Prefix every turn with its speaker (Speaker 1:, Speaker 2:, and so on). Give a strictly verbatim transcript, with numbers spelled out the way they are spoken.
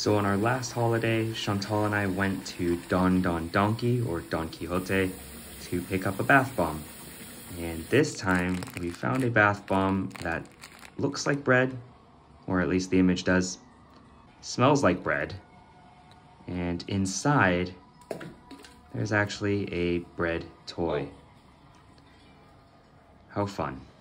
Speaker 1: So on our last holiday, Chantal and I went to Don Don Donki, or Don Quixote, to pick up a bath bomb. And this time, we found a bath bomb that looks like bread, or at least the image does, smells like bread, and inside, there's actually a bread toy. How fun.